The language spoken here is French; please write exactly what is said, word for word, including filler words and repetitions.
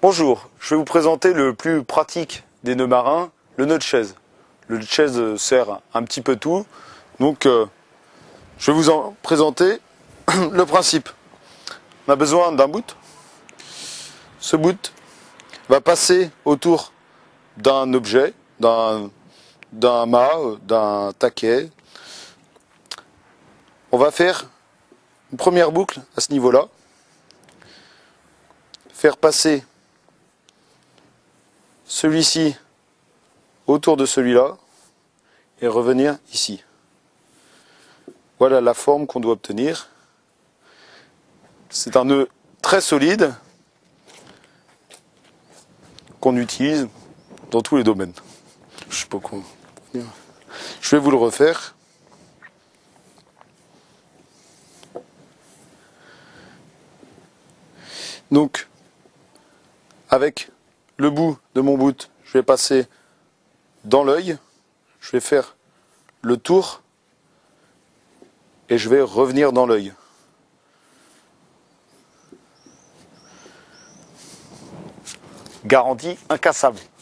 Bonjour, je vais vous présenter le plus pratique des nœuds marins, le nœud de chaise. Le nœud de chaise sert un petit peu tout, donc euh, je vais vous en présenter le principe. On a besoin d'un bout. Ce bout va passer autour d'un objet, d'un d'un mât, d'un taquet. On va faire une première boucle à ce niveau-là, faire passer celui-ci autour de celui-là et revenir ici. Voilà la forme qu'on doit obtenir. C'est un nœud très solide qu'on utilise dans tous les domaines. Je sais pas comment. Je vais vous le refaire. Donc, avec le bout de mon bout, je vais passer dans l'œil, je vais faire le tour et je vais revenir dans l'œil. Garantie incassable.